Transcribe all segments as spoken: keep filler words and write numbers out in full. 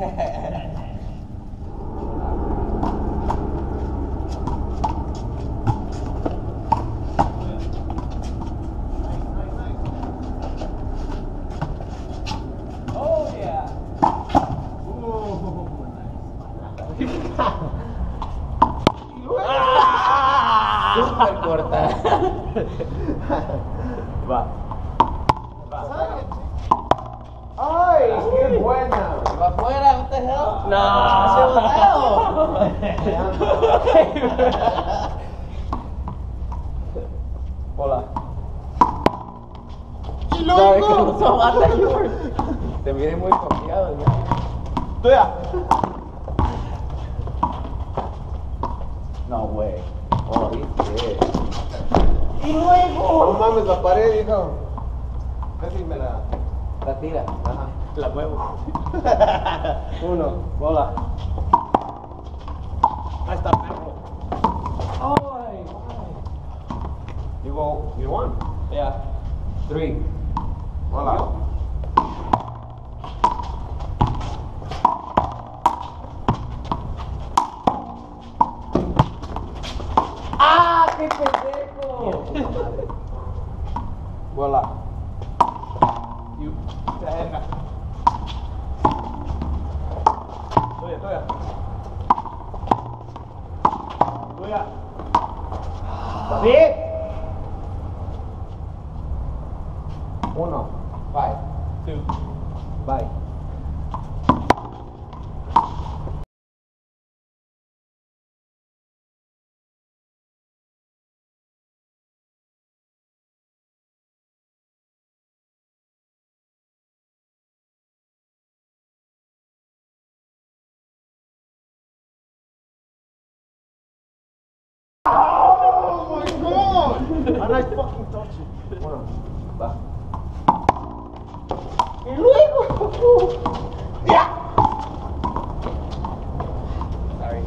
Súper corta. Va. Va. ¡Ay, qué buena! Va afuera, what the hell? No. Hola. ¡Y luego! Te miré muy confiado, ¿no? ¡Tuya! No, güey. Oh, viste. ¡Y luego! No mames, la pared, hijo. Casi me la... La tira. Ajá. La muevo. Uno, bola. Ahí está, perro. Ay, you go, you won? Yeah. Three. Bola. ¡Ah, qué pendejo! Bola. You. Verga. Tuya, tuya. Tuya. David. Uno. Five. Two. Bye. Oh my god! And I fucking touched it. Uno. Va. Y luego. ¡Ya! Sorry.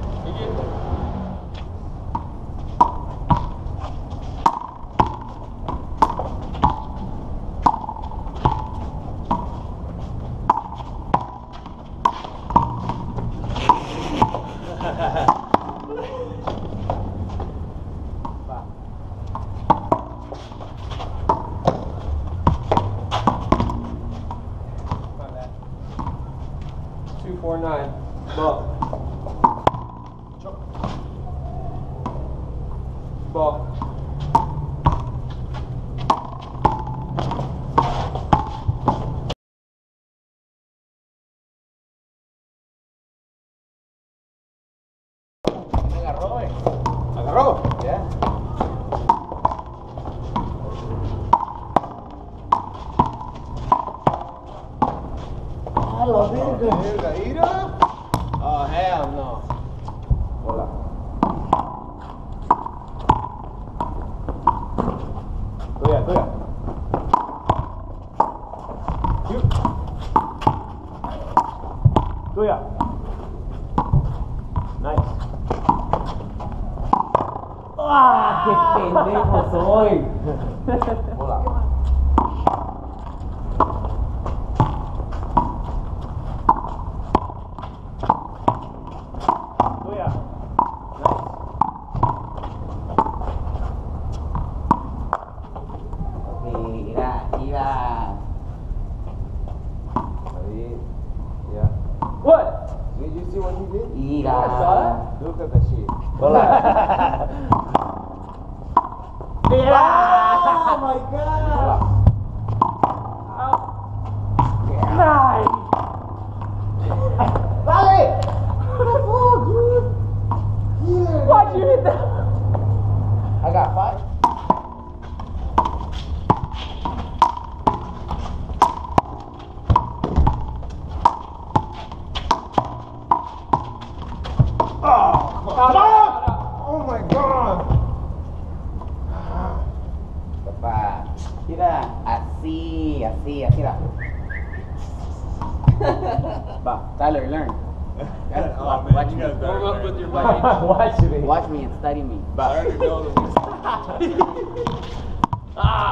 Two, four, nine. Ball. Ball. Me agarró, güey. ¿Agarró? Yeah. Ah, la verga. Verga, ira. Oh, hell no. Hola. Tuya, tuya. You. Tuya. Nice. ¡Ah, qué pendejo soy! Hola. Tuya. Mira, mira. Ahí. Yeah. What? Did you see what he did? Mira. I saw that. Look at the shit. Hola. Mira. Oh my god. Hola. Nice. Dale. What the fuck, dude? Yeah. Why'd you hit that? I got five. Oh, come on! Oh my god! Papá, mira, así, así, así va. Va, Tyler, learn. Oh, man, Watch you me. guys better Warm up learn. with your Watch buddy. me. Watch me and study me. I already know the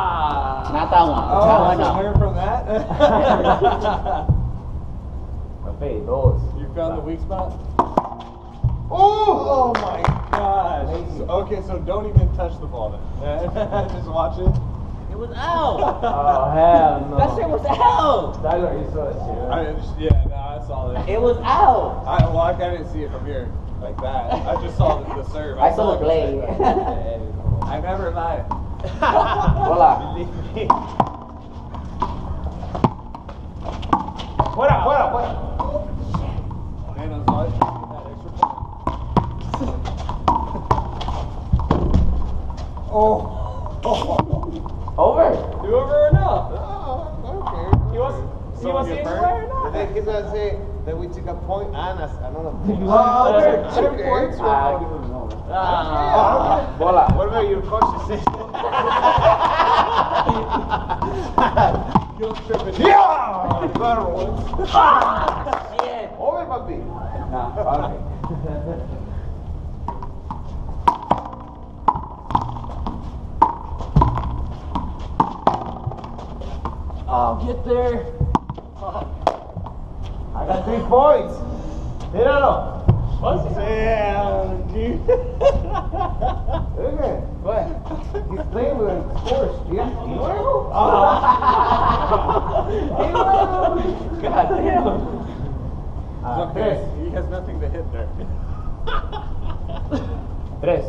Ah! Not that one. Oh, that one so no. learn from that? Hey, dos. You found the weak spot? Oh! Oh my gosh. Okay, so don't even touch the ball then. Just watch it. It was out. Oh, hell no. That shit was out. Tyler, you saw that shit, I, right? yeah, no, I saw that. It was out. I, well, I didn't see it from here like that. I just saw the, the serve. I saw the it blade. like that. I never lied. Hola. Believe me. Fuera, fuera, fuera. Man, I was always trying to get that extra point. Oh. Over. Do over or no? Oh, okay. You want, So you want to you see burn? anywhere or not? I think he's gonna say that we took a point and a, another point. Oh, okay. Two points. Ah, Ah. Bola. Whatever your coach says. Guilt tripping. Yeah! Better one. Shit. Over, papi. Nah, okay. Oh, get there. I got three points. Míralo. What's Damn, dude. Look at What? He's playing with scores. Yeah. God damn. It's okay. He has nothing to hit there. Tres.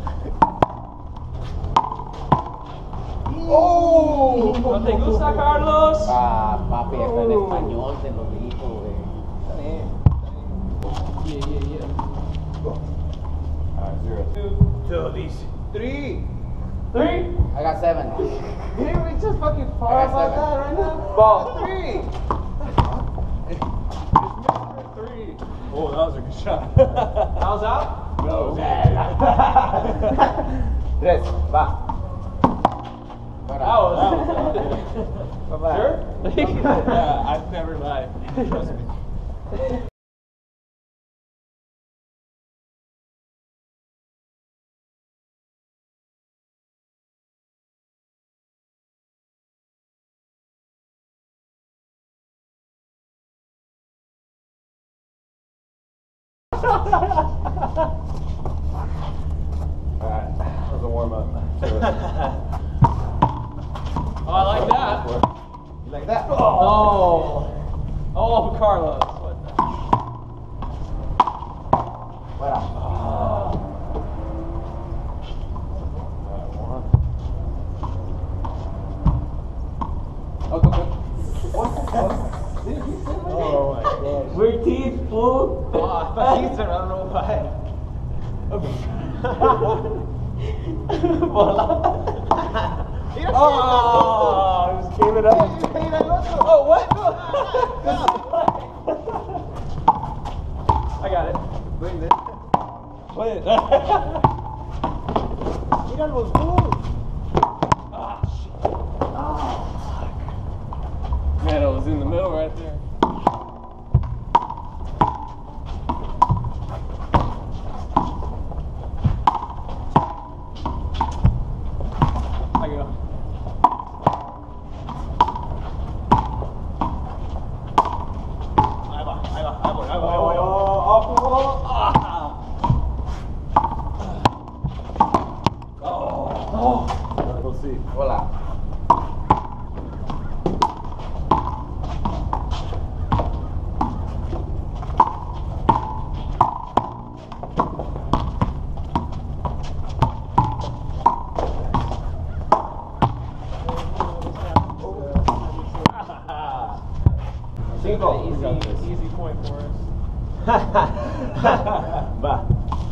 Oh! ¿No te gusta, Carlos? Ah, papi, está en español, te lo dijo, güey. Yeah, yeah, yeah. Alright, zero. Two. Two. These. Three. Three. I got seven. Didn't we just fucking I far got about seven. that right now? Ball. Three. Three. Oh, that was a good shot. How's out? No. Tres. Va. But, That uh, was, that was uh, Sure? yeah, I've never lied. Trust me. Alright. That was a warm up. Oh, I like that. You like that? Oh. Oh, Carlos. What the? Fuera. Oh my gosh. We're teeth, fool. Oh, I thought he's I don't know why. Oh, just came it up. Oh, what? I got it. Bring this. Wait. Mira los dos. Ah, shit. Oh, fuck. Man, it was in the middle right there. I go. Ahí va, ahí va, ahí voy, ahí voy, ahí voy. Oh. We'll see. Hola. Cinco. Easy, easy point for us. Va.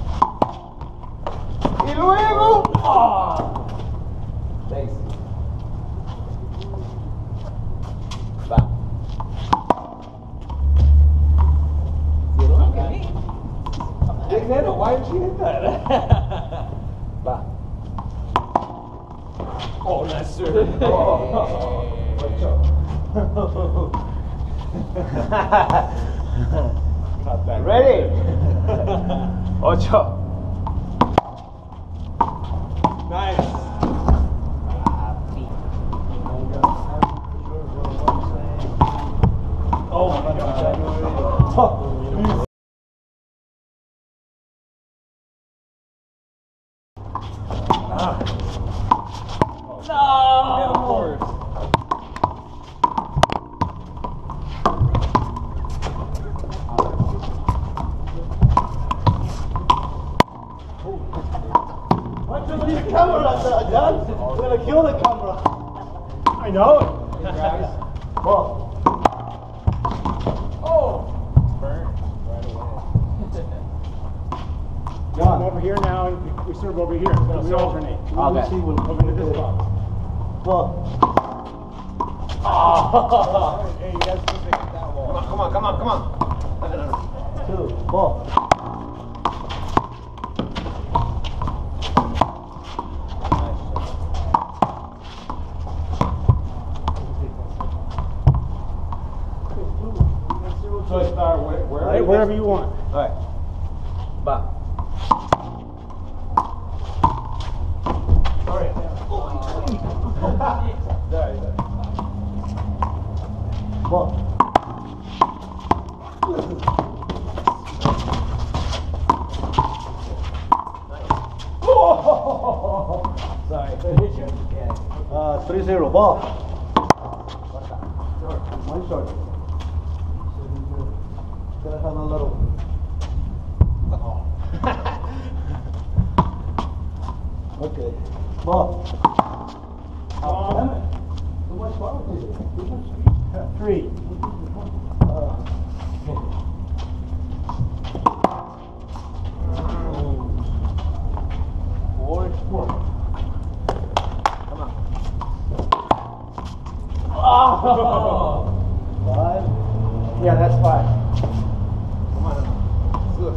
Y luego. Oh. Thanks. Va. Big Nano, why did you hit that? Va. Oh, nice serve. Oh. Ocho. Got that. Ready? Ocho. Nice. Oh my god. Yeah, of course. Watch out the camera, John. We're gonna kill the camera. I know it. Ball. John, over here now, and we serve over here. We alternate. Okay. See, we'll come into this box. Ball. Oh. Hey, you guys can pick that ball. Come on, come on, come on. Two. Ball. So I start where, where Right, wherever you want. All right. Va. All right. There, there. Ball. Sorry. Uh, three zero. Ball. One short. Gotta have a little. Okay. Ball. Oh, damn it. Too much ball. Too much speed. Three. Uh, Four. four. Come on. Oh. Five. Yeah, that's five. Come on. Good.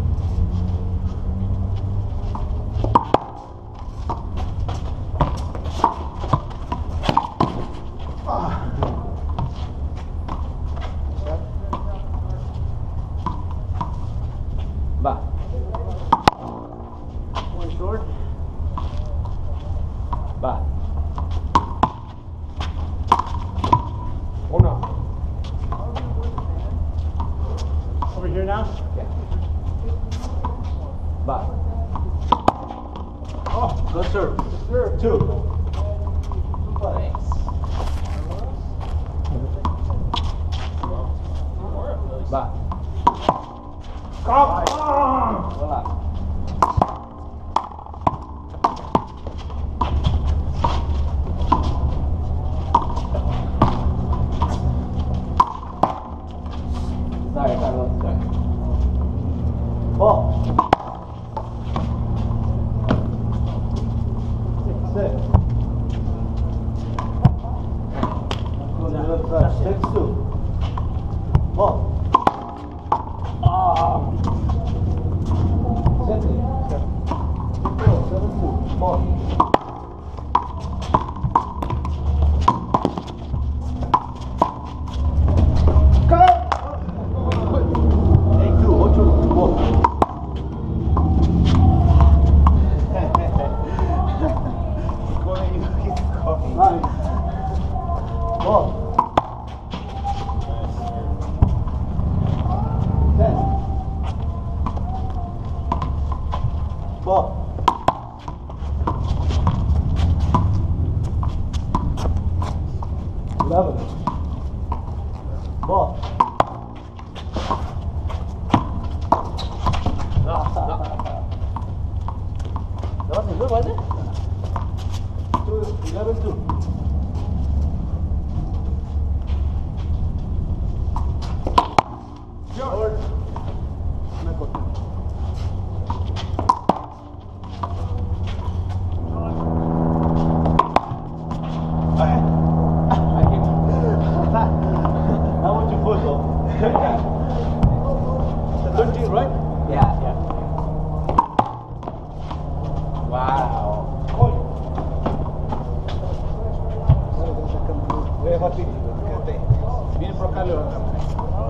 Va. One short. Va. Uno. Over here now. Va. Oh, good serve. Serve. Two. Thanks. Va. Come on. Hola. Sorry, Carlos. Sorry. Ball. Six. Go to the other side. Six two. Ball. Ah. Seven. Seven two. Ball. Eight two. Ocho. Ball. Nine. Ball. Ten. Ball. Eleven. Ball. That wasn't good, was it? Two. Eleven two. George. How would you put though? thirteen, right? Yeah, yeah. Wow. Ve, Joaquín, quédate. Viene por acá, Leo.